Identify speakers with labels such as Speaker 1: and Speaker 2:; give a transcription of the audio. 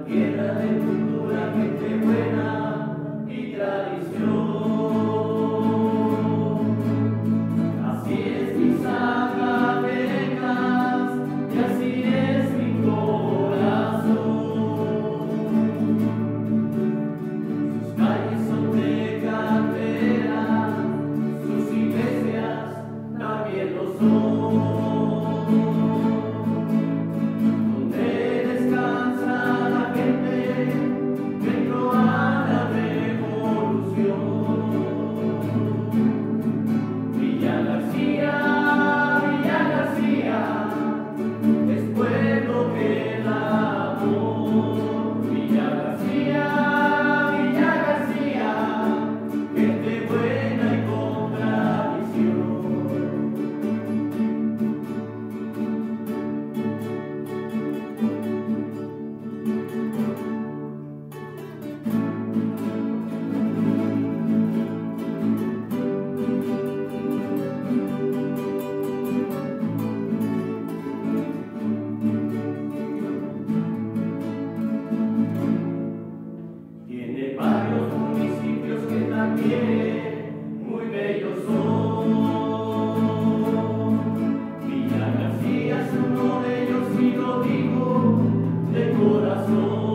Speaker 1: tierra de cultura, gente buena y tradición. Así es mi Zacatecas y así es mi corazón. Sus calles son de cantera, sus iglesias también lo son. Tiene varios municipios que también muy bellos son. Villa García es uno de ellos y lo digo de corazón.